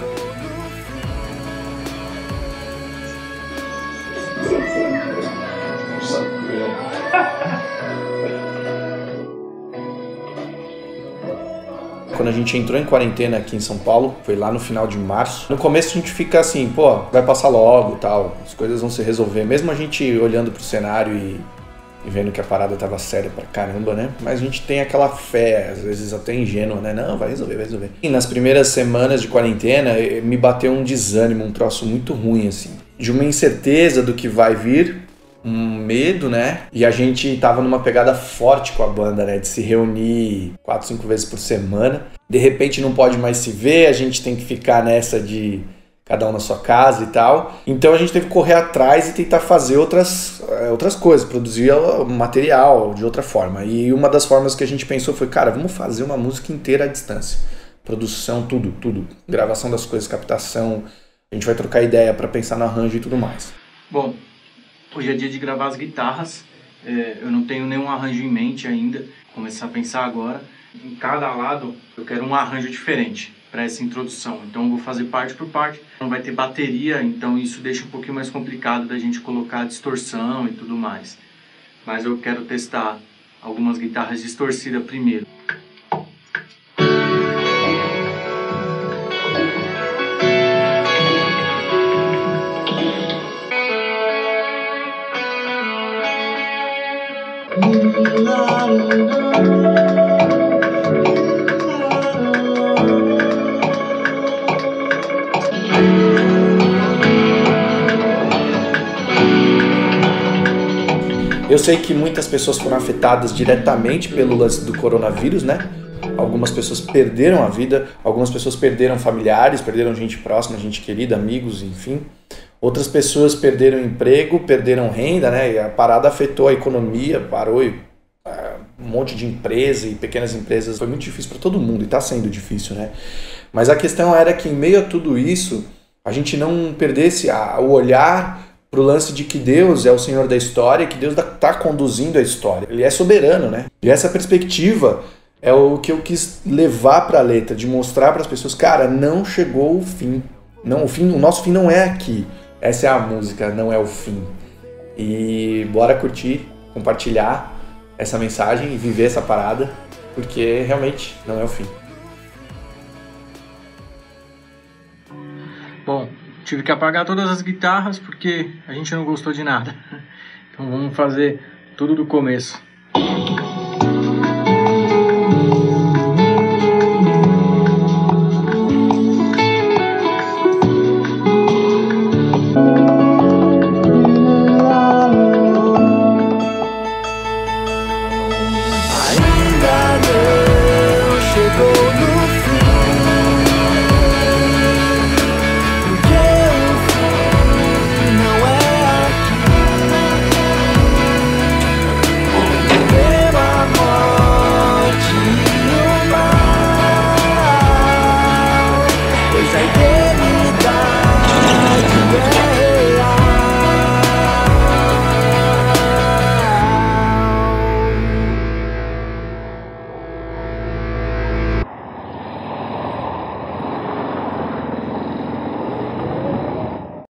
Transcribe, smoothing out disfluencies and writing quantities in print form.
Quando a gente entrou em quarentena aqui em São Paulo, foi lá no final de março. No começo a gente fica assim, pô, vai passar logo e tal, as coisas vão se resolver. Mesmo a gente olhando pro cenário e vendo que a parada tava séria pra caramba, né? Mas a gente tem aquela fé, às vezes até ingênua, né? Não, vai resolver, vai resolver. E nas primeiras semanas de quarentena, me bateu um desânimo, um troço muito ruim, assim. De uma incerteza do que vai vir, um medo, né? E a gente tava numa pegada forte com a banda, né? De se reunir 4, 5 vezes por semana. De repente não pode mais se ver, a gente tem que ficar nessa de cada um na sua casa e tal. Então a gente teve que correr atrás e tentar fazer outras coisas, produzir material de outra forma. E uma das formas que a gente pensou foi, cara, vamos fazer uma música inteira à distância. Produção, tudo. Gravação das coisas, captação. A gente vai trocar ideia para pensar no arranjo e tudo mais. Bom, hoje é dia de gravar as guitarras. Eu não tenho nenhum arranjo em mente ainda. Vou começar a pensar agora. Em cada lado eu quero um arranjo diferente para essa introdução. Então eu vou fazer parte por parte. Não vai ter bateria, então isso deixa um pouquinho mais complicado da gente colocar distorção e tudo mais. Mas eu quero testar algumas guitarras distorcidas primeiro. Eu sei que muitas pessoas foram afetadas diretamente pelo lance do coronavírus, né? Algumas pessoas perderam a vida, algumas pessoas perderam familiares, perderam gente próxima, gente querida, amigos, enfim. Outras pessoas perderam emprego, perderam renda, né? E a parada afetou a economia, parou um monte de empresa e pequenas empresas. Foi muito difícil para todo mundo e está sendo difícil, né? Mas a questão era que em meio a tudo isso, a gente não perdesse o olhar pro lance de que Deus é o Senhor da história, que Deus tá conduzindo a história. Ele é soberano, né? E essa perspectiva é o que eu quis levar pra letra, de mostrar para as pessoas, cara, não chegou o fim. Não, o nosso fim não é aqui. Essa é a música, não é o fim. E bora curtir, compartilhar essa mensagem e viver essa parada, porque realmente não é o fim. Bom, tive que apagar todas as guitarras porque a gente não gostou de nada. Então vamos fazer tudo do começo.